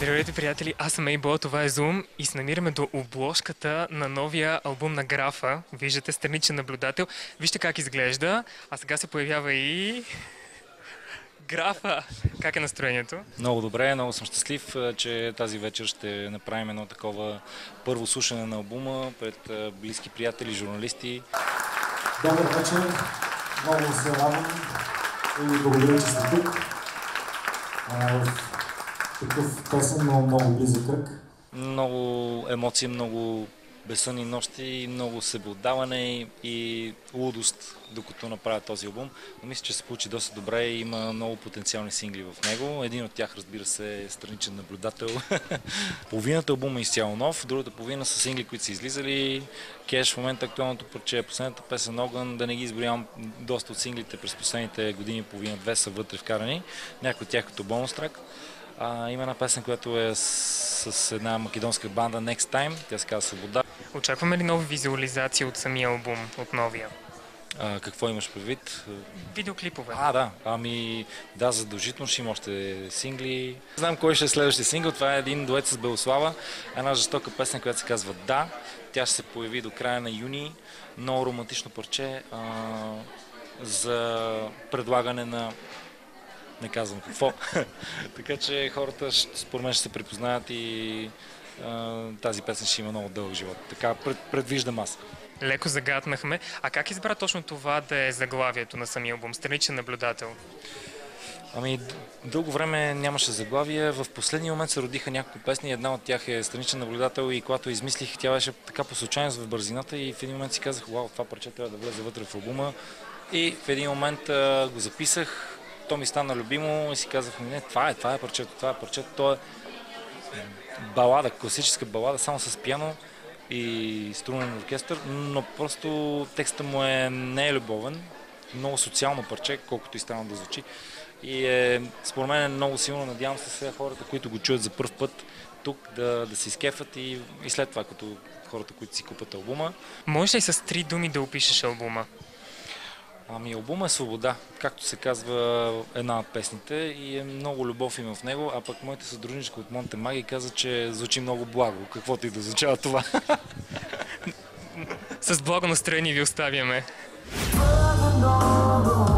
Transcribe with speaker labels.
Speaker 1: Здравейте, приятели! Аз съм Ейбо, това е Zoom и се намираме до обложката на новия албум на Графа. Виждате, страничен наблюдател. Вижте как изглежда. А сега се появява и... Графа! Как е настроението?
Speaker 2: Много добре, много съм щастлив, че тази вечер ще направим едно такова първо слушане на албума пред близки приятели, журналисти.
Speaker 3: Добър вечер, много се радвам и ви благодаря, че сте тук. Такъв песен, много близък кръг.
Speaker 2: Много емоции, много безсънни нощи, много себеотдаване и лудост, докато направя този албум. Но мисля, че се получи доста добре и има много потенциални сингли в него. Един от тях, разбира се, е страничен наблюдател. Половината албума е изцяло нов, другата половина са сингли, които са излизали. Кеш в момента актуалното парче, последната песен Огън, да не ги изброявам, доста от синглите през последните години, половина-две са вътре вкарани. Някои от тях като бонус трак. Има една песен, която е с една македонска банда Next Time, тя се казва Свобода.
Speaker 1: Очакваме ли нови визуализации от самия албум, от новия?
Speaker 2: Какво имаш предвид?
Speaker 1: Видеоклипове.
Speaker 2: Да, задължително ще има още сингли. Знам кой ще е следващия сингъл, това е един дует с Белослава, една жестока песен, която се казва Да. Тя ще се появи до края на юни, много романтично парче за предлагане на... Не казвам какво. Така че хората според мен ще се припознаят и тази песен ще има много дълъг живот. Така предвиждам аз.
Speaker 1: Леко загатнахме. А как избра точно това да е заглавието на самия албум? Страничен наблюдател.
Speaker 2: Дълго време нямаше заглавие. В последния момент се родиха няколко песни. Една от тях е Страничен наблюдател и когато измислих, тя беше така по случайност в бързината и в един момент си казах, вау, това парче трябва да влезе вътре в албума. И в един момент го записах. То ми стана любимо и си казах, не, това е парчето, то е балада, класическа балада, само с пиано и струнен оркестър, но просто текста му не е любовен, много социално парче, колкото и странно да звучи. И според мен е много силно, надявам се сега хората, които го чуят за първ път тук, да се изкефат и след това, като хората, които си купат албума.
Speaker 1: Можеш ли с 3 думи да опишеш албума?
Speaker 2: Албума е Свобода, както се казва една от песните и много любов има в него, а пък моята съдружничка от Монте Маги каза, че звучи много благо, каквото и да означава това.
Speaker 1: С благо настроение ви оставяме.